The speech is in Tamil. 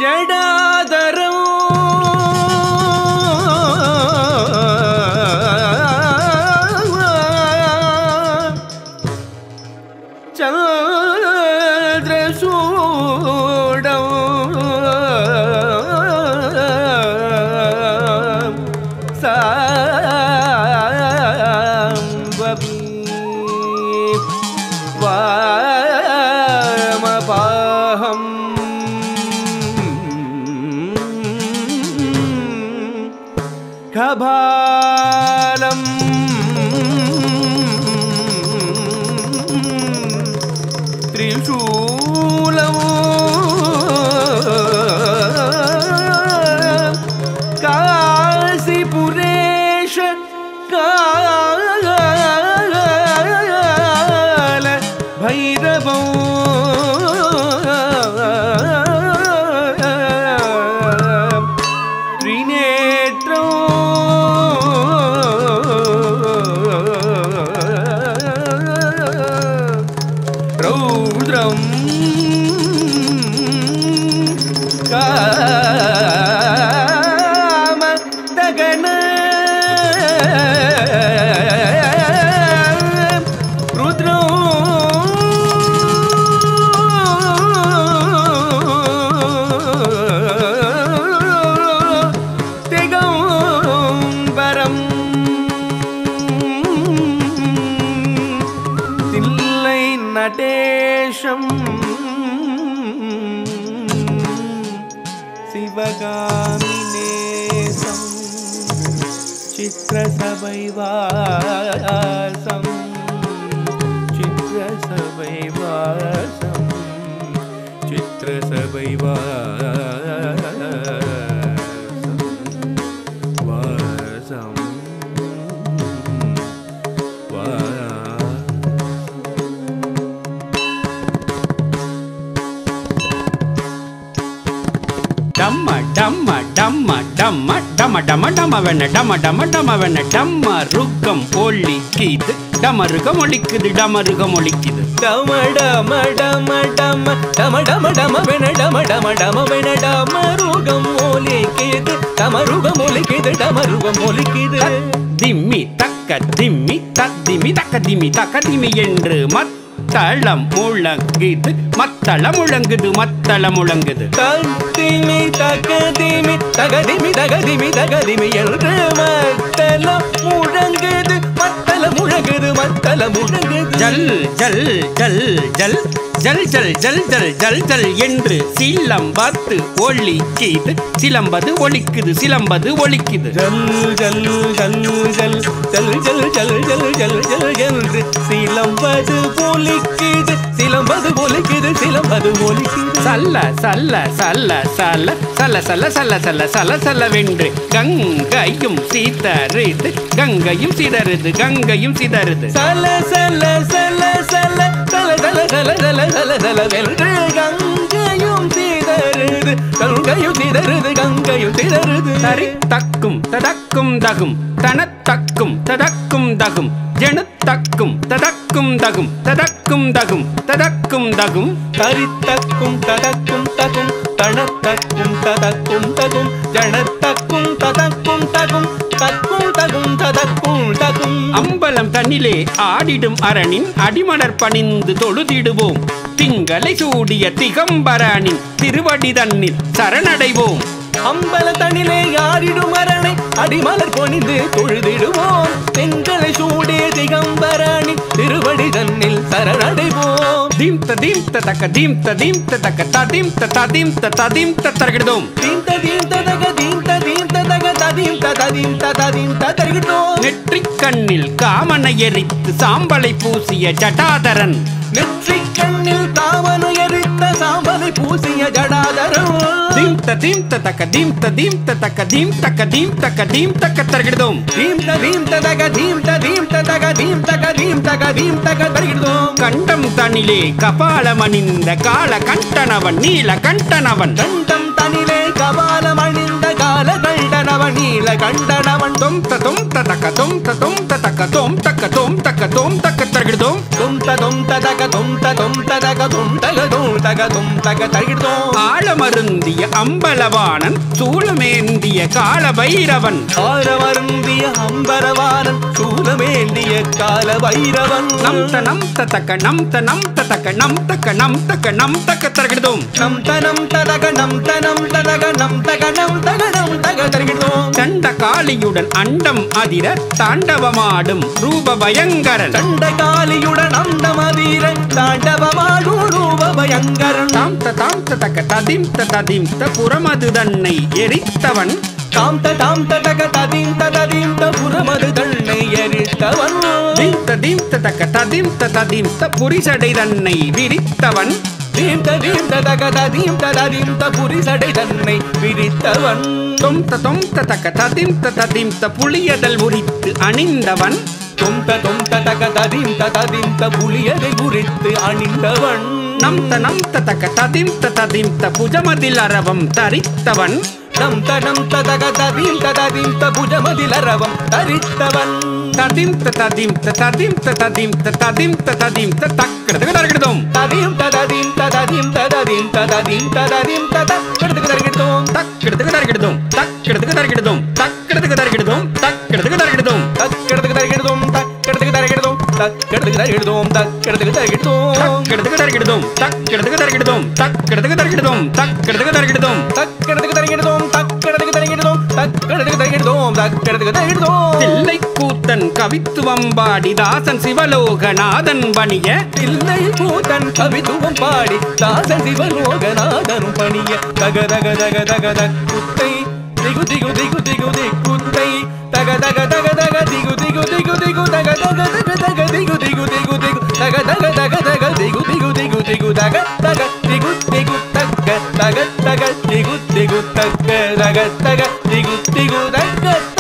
ஜடாதரம் கபாலம் திரிசூலம் காசிபுரேஷ கால பைரவம் ரௌத்ரம் காம தகன ருத்ரம் திகம்பரம் தில்லை நடேஷம் சிவகாமிநேசம் சித்ரசபைவாசம் சித்ரசபைவாசம் சித்ரசபைவாசம் டம்ம டம்ம டம்ம டம்ம டம டம டம வெண்ண டம டம டம வெண்ண டம்ம ருக்கம் ஒலிக்குது டமருகம் ஒலிக்குது டமருகம் ஒலிக்குது டம டம டம டம டம டம டம வெண்ண டம டம டம வெண்ண டமருகம் ஒலிக்குது டமருகம் ஒலிக்குது டமருகம் ஒலிக்குது திம்மி தக்க திம்மி தத்திமி தக்க திமி தக்க திமி என்று மத்தளம் முழங்குது மத்தளம் முழங்குது மத்தளம் முழங்குது தத்திமி தகதிமி தகதிமி தகதிமி தகதிமி என்று மத்தளம் முழங்குது மத்தளம் முழங்குது மத்தளம் முழங்குது ஜல் ஜல் ஜல் ஜல் ஜல் ஜல் ஜல் ஜல் ஜல் ஜல் என்று சிலம்பத்து ஒலிக்குது சிலம்பது ஒலிக்குது சிலம்பது ஒலிக்குது ஜல் ஜல் ஜல் ஜல் ஜல் ஜல் ஜல் ஜல் ஜல் ஜல் என்று சிலம்பது ஒலிக்குது சிலம்பது ஒலிக்குது சிலம்பது ஒலிக்குது சல்ல சல்ல சல்ல சல்ல சல்ல சல்ல சல்ல சல்ல சல்ல சல்லவென்று கங்கையும் சிதறுது கங்கையும் சிதறுது கங்கையும் சிதறுது சல்ல சல்ல சல்ல சல்ல சல்ல சல்ல சல்ல சல்ல சல்ல சல்லவென்று கங்கையும் சிதறுது கங்கையும் சிதறுது கங்கையும் சிதறுது தரி தக்கும் ததக்கும் தகும் தனத்தக்கும் ததக்கும் தகும் ஜெனுத்தக்கும் ததக்கும் தகும் ததக்கும் தகும் ததக்கும் தகும் தரித்தக்கும் ததக்கும் தகும் தனத்தக்கும் ததக்கும் தகும் ஜனத்தக்கும் ததக்கும் தகும் தக்கும் தகும் ததக்கும் தகும் அம்பலம் தன்னிலே ஆடிடும் அரணின் அடிமலர் பணிந்து தொழுதிடுவோம் திங்களை சூடிய திகம்பரனின் திருவடி தன்னில் சரணடைவோம் அம்பல தனிலே யாரிடும் அரணை அடிமலர் பொணிந்து தொழுதிடுவோம் திங்களை சூடிய திகம்பரணி திருவடி தன்னில் சரணடைவோம் தீம்த தீம்த தக்க தீம்த தீம்த தக்க ததீம்த ததீம்த ததீம்த தருகிடுதோம் தீம்த தீம்த தக்க தீம்த தீம்த தக்க ததீம்த ததீம்த ததீம்த தருகிடுதோம் நெற்றிக் கண்ணில் காமனை எரித்து சாம்பலை பூசிய ஜடாதரன் நெற்றிக் கண்ணில் காமனை எரித்த சாம்பலை பூசிய ஜடாதரன் தீம்த தீம்த தக்க தீம்த தீம்த தக்க தீம் தக்க தீம் தக்க தீம் தக்க தருகிடுதோம் தீம்த தீம்த தக்க தீம்த தீம்த தக்க தீம் தக்க தீம் தக்க தீம் தக்க தருகிடுதோம் கண்டம் தனிலே கபாலமணிந்த கால கண்டனவன் நீல கண்டனவன் கண்டம் தனிலே கபாலமணிந்த கால கண்டன கண்டனவன் நீல கண்டனவன் தொம் ததொம் ததக தொம் ததொம் ததக தொம் தக்க தொம் தக்க தொம் தக்க தருகிடுதோம் தொம் ததக தொம் ததக தொம் தக தொம் தக தருகிடுதோம் ஆழமருந்திய அம்பலவாணன் சூளமேந்திய கால பைரவன் ஆழமருந்திய அம்பலவாணன் சூளமேந்திய கால பைரவன் நம் ததக நம் ததக நம் தக்க தருகிடுதோம் நம் தக தருகிடுதோம் சண்ட காளியுடன் அண்டம் அதிர தாண்டவமாடும் ரூப பயங்கரன் சண்ட காளியுடன் அண்டம் அதிர தாண்டவமாடும் ரூப பயங்கரன் தாம் ததக ததிம் ததிம் புறமது தன்னை எரித்தவன் தாம் ததக ததிம் புறமது தன்னை எரித்தவன் தீம் ததக ததிம் புரிசடை தன்னை விரித்தவன் தீம் ததக ததிம் புரிசடை தன்னை விரித்தவன் தொம் ததக ததிம் புளியதல் உரித்து அணிந்தவன் தொம் ததக ததிம் புளியதை உரித்து அணிந்தவன் நம் ததக ததிம் புஜமதில் அரவம் தரித்தவன் நம் ததக ததிம் புஜமதில் அரவம் தரித்தவன் ததிம் தக்கடதுக்கு தருகிடுதோம் ததிம் தக்கடதுக்கு தருகிடுதோம் தக்கடதுக்கு தருகிடுதோம் தக்கடதுக்கு தருகிடுதோம் தக்கடதுக்கு தருகிடுதோம் தக்கடதுக்கு தருகிடுதோம் தக்கடதுக்கு தருகிடுதோம் தக்கடதுக்கு தருகிடுதோம் தக்கடதுக்கு தருகிடுதோம் தக்கடதுக்கு தருகிடுதோம் தக்கடதுக்கு தருகிடுதோம் தக்கடதுக்கு தருகிடுதோம் தக்கடதுக்கு தருகிடுதோம் தக்கடதுக்கு தருகிடுதோம் தக்கடதுக்கு தருகிடுதோம் தக்கடதுக்கு தருகிடுதோம் தக்கடதுக்கு தருகிடுதோம் தில்லை கூத்தன் கவித்துவம் பாடி தாசன் சிவலோகநாதன் பணிய தில்லை கூத்தன் கவித்துவம் பாடி தாசன் சிவலோகநாதன் பணிய தக தக தக தக தக குத்தை திகு திகு திகு திகு திகு குத்தை தக தக தக தக திகு திகு திகு திகு தக தக தக தக திகு திகு திகு திகு தக தக தக தக திகு திகு திகு திகு தக தக திகு திகு தக தக தக திகு திகு தக தக தக திகு திகு தக